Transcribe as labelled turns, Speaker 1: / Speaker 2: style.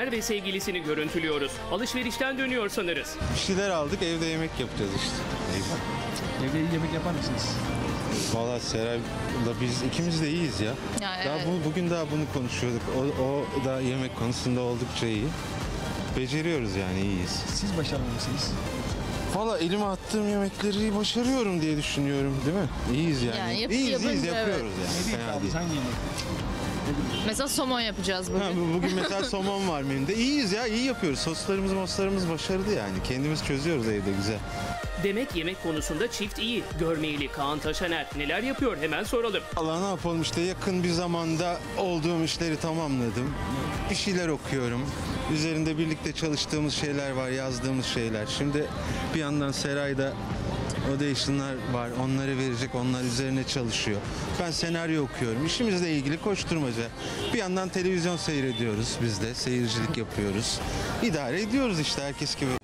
Speaker 1: Şener ve sevgilisini görüntülüyoruz. Alışverişten dönüyor sanırız.
Speaker 2: Bir şeyler aldık, evde yemek yapacağız işte.
Speaker 3: Evde iyi yemek yapar mısınız?
Speaker 2: Valla Seray'la biz ikimiz de iyiyiz ya.
Speaker 4: Yani
Speaker 2: Daha
Speaker 4: evet.
Speaker 2: bugün daha bunu konuşuyorduk. O da yemek konusunda oldukça iyi. Beceriyoruz yani, iyiyiz.
Speaker 3: Siz başarılı mısınız?
Speaker 2: Valla elime attığım yemekleri başarıyorum diye düşünüyorum, değil mi? İyiyiz yani.
Speaker 4: Yani
Speaker 2: iyiyiz
Speaker 4: yapınca
Speaker 2: yapıyoruz
Speaker 3: Ne
Speaker 2: yani.
Speaker 3: değil
Speaker 2: Fena
Speaker 3: abi,
Speaker 2: değil.
Speaker 3: hangi yemek?
Speaker 4: Mesela somon yapacağız bugün.
Speaker 2: Ha, bugün mesela somon var menüde. İyiyiz ya, iyi yapıyoruz. Soslarımız başarılı yani. Kendimiz çözüyoruz evde güzel.
Speaker 1: Demek yemek konusunda çift iyi. Görmeyeli Kaan Taşaner neler yapıyor hemen soralım.
Speaker 2: Allah ne yapalım işte, yakın bir zamanda olduğum işleri tamamladım. Bir şeyler okuyorum. Üzerinde birlikte çalıştığımız şeyler var, yazdığımız şeyler. Şimdi bir yandan Seray'da audition'lar var, onları verecek, onlar üzerine çalışıyor. Ben senaryo okuyorum. İşimizle ilgili koşturmaca. Bir yandan televizyon seyrediyoruz biz de, seyircilik yapıyoruz. İdare ediyoruz işte herkes gibi.